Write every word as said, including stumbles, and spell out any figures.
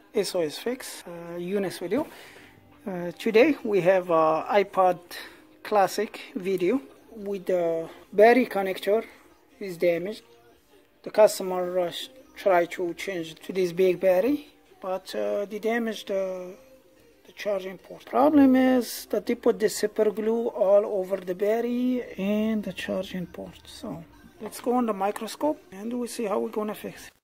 S O S Fix uh, Eunice video. Uh, today we have uh, iPod classic video with the battery connector is damaged. The customer uh, tried to change to this big battery, but uh, they damaged uh, the charging port. Problem is that they put the super glue all over the battery and the charging port. So let's go on the microscope and we'll see how we're gonna fix it.